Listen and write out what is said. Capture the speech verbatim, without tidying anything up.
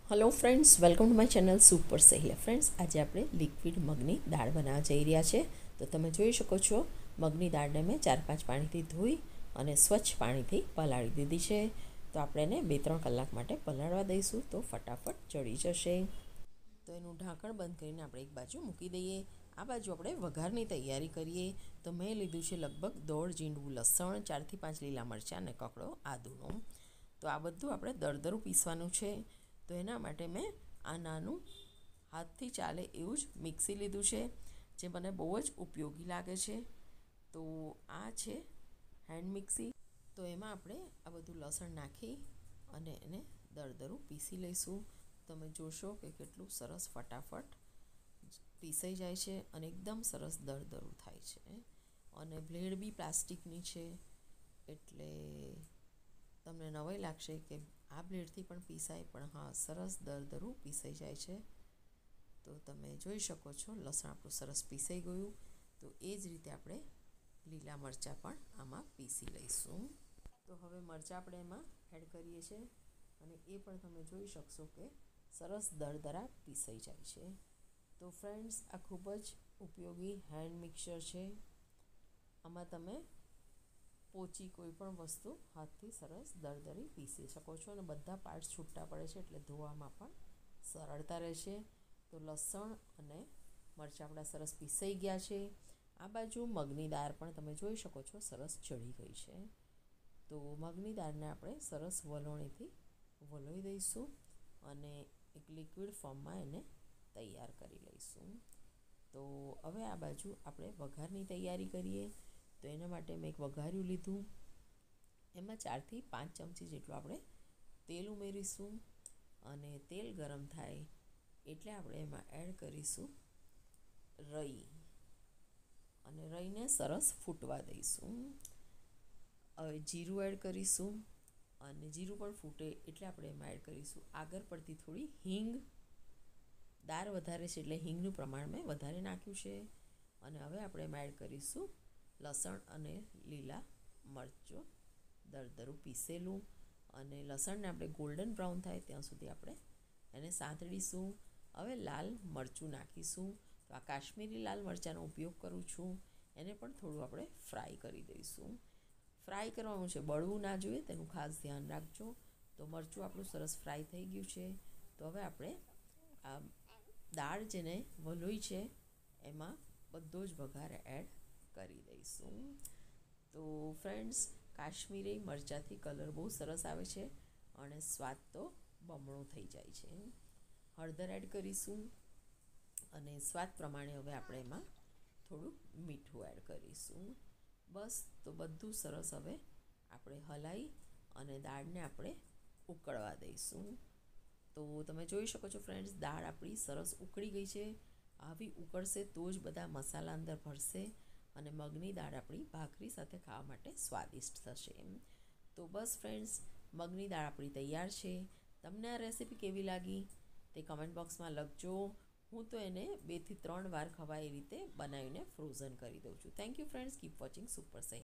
Hello friends, welcome to my channel super સહેલિયા. Friends, આજે આપણે લિક્વિડ મગની દાળ બનાવવા જઈ રહ્યા છે. તો તમે જોઈ શકો છો, મગની દાળને મેં ચાર પાંચ પાણીથી ધોઈ અને સ્વચ્છ પાણીથી પલાળી દીધી છે. તો આપણે એને બે ત્રણ કલાક માટે પલાળવા દઈશું, તો ફટાફટ ચડી જશે. તો એનું ઢાંકણ બંધ કરીને આપણે એક બાજુ મૂકી દઈએ. આ બાજુ આપણે વઘારની તૈયારી કરીએ. તો મેં લીધું છે લગભગ દોઢ જીંડું લસણ, ચારથી પાંચ લીલા મરચાં અને કકડો આદુનો. તો આ બધું આપણે દરદરું પીસવાનું છે. તો એના માટે મેં આ નાનું હાથથી ચાલે એવું જ મિક્સી લીધું છે, જે મને બહુ જ ઉપયોગી લાગે છે. તો આ છે હેન્ડ મિક્સી. તો એમાં આપણે આ બધું લસણ નાખી અને એને દરદરું પીસી લઈશું. તમે જોશો કે કેટલું સરસ ફટાફટ પીસાઈ જાય છે અને એકદમ સરસ દરદરું થાય છે. અને બ્લેડ બી પ્લાસ્ટિકની છે, એટલે તમને નવાઈ લાગશે કે આ બ્લેડથી પણ પીસાય, પણ હા, સરસ દરદરું પીસાઈ જાય છે. તો તમે જોઈ શકો છો, લસણ આપણું સરસ પીસાઈ ગયું. તો એ જ રીતે આપણે લીલા મરચાં પણ આમાં પીસી લઈશું. તો હવે મરચાં આપણે એમાં એડ કરીએ છીએ અને એ પણ તમે જોઈ શકશો કે સરસ દરદરા પીસાઈ જાય છે. તો ફ્રેન્ડ્સ, આ ખૂબ જ ઉપયોગી હેન્ડ મિક્સર છે. આમાં તમે પોચી કોઈ પણ વસ્તુ હાથથી સરસ દરદરી પીસી શકો છો અને બધા પાર્ટ્સ છૂટા પડે છે, એટલે ધોવામાં પણ સરળતા રહેશે. તો લસણ અને મરચાં આપણા સરસ પીસાઈ ગયા છે. આ બાજુ મગની દાળ પણ તમે જોઈ શકો છો સરસ ચડી ગઈ છે. તો મગની દાળને આપણે સરસ વલોણીથી વલોઈ દઈશું અને એક લિક્વિડ ફોર્મમાં એને તૈયાર કરી લઈશું. તો હવે આ બાજુ આપણે વઘારની તૈયારી કરીએ. તો એના માટે મેં એક વઘાર્યું લીધું. એમાં ચારથી પાંચ ચમચી જેટલું આપણે તેલ ઉમેરીશું અને તેલ ગરમ થાય એટલે આપણે એમાં એડ કરીશું રઈ અને રઈને સરસ ફૂટવા દઈશું. હવે જીરું એડ કરીશું અને જીરું પણ ફૂટે એટલે આપણે એમાં એડ કરીશું આગળ પડતી થોડી હિંગ. દાળ વધારે છે એટલે હિંગનું પ્રમાણ મેં વધારે નાખ્યું છે. અને હવે આપણે એમાં એડ કરીશું લસણ અને લીલા મરચું દરદરું પીસેલું. અને લસણને આપણે ગોલ્ડન બ્રાઉન થાય ત્યાં સુધી આપણે એને સાંતળીશું. હવે લાલ મરચું નાખીશું. તો આ કાશ્મીરી લાલ મરચાંનો ઉપયોગ કરું છું. એને પણ થોડું આપણે ફ્રાય કરી દઈશું. ફ્રાય કરવાનું છે, બળવું ના જોઈએ, તેનું ખાસ ધ્યાન રાખજો. તો મરચું આપણું સરસ ફ્રાય થઈ ગયું છે. તો હવે આપણે આ દાળ જેને વલોઈ છે એમાં બધો જ વઘાર એડ કરી દઈશું. તો ફ્રેન્ડ્સ, કાશ્મીરી મરચાંથી કલર બહુ સરસ આવે છે અને સ્વાદ તો બમણો થઈ જાય છે. હળદર એડ કરીશું અને સ્વાદ પ્રમાણે હવે આપણે એમાં થોડું મીઠું એડ કરીશું. બસ, તો બધું સરસ હવે આપણે હલાવી અને દાળને આપણે ઉકળવા દઈશું. તો તમે જોઈ શકો છો ફ્રેન્ડ્સ, દાળ આપણી સરસ ઉકળી ગઈ છે. આવી ઉકળશે તો જ બધા મસાલા અંદર ભરશે અને મગની દાળ આપણી ભાખરી સાથે ખાવા માટે સ્વાદિષ્ટ થશે. તો બસ ફ્રેન્ડ્સ, મગની દાળ આપણી તૈયાર છે. તમને આ રેસીપી કેવી લાગી તે કમેન્ટ બોક્સમાં લખજો. હું તો એને બેથી ત્રણ વાર ખવાય એ રીતે બનાવીને ફ્રોઝન કરી દઉં છું. Thank you friends, keep watching super સહી.